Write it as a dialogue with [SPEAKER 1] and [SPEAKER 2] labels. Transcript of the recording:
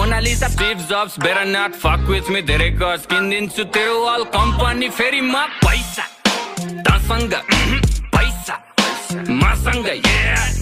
[SPEAKER 1] Mona Lisa, Steve Jobs, better not fuck with me. धेरै गज किनिदिन्छु तेरो वाल कम्पनी फेरि म पैसा तसँग पैसा मसँग yeah